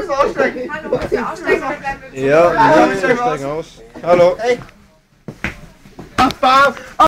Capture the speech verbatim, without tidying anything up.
müssen aussteigen. Hallo, müssen wir aussteigen oder bleiben wir? Ja, wir steigen aus. Hallo. Hey. Ach,